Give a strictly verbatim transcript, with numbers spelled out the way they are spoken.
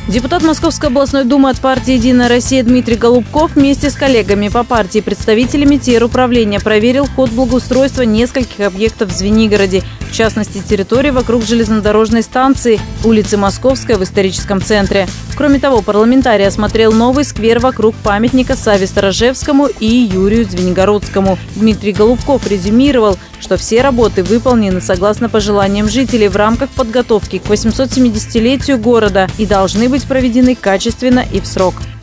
Депутат Московской областной думы от партии «Единая Россия» Дмитрий Голубков вместе с коллегами по партии и представителями теруправления проверил ход благоустройства нескольких объектов в Звенигороде, в частности, территории вокруг железнодорожной станции, улицы Московская в историческом центре. Кроме того, парламентарий осмотрел новый сквер вокруг памятника Савве Сторожевскому и Юрию Звенигородскому. Дмитрий Голубков резюмировал, что все работы выполнены согласно пожеланиям жителей в рамках подготовки к восьмисотсемидесятилетию города и должны быть проведены качественно и в срок.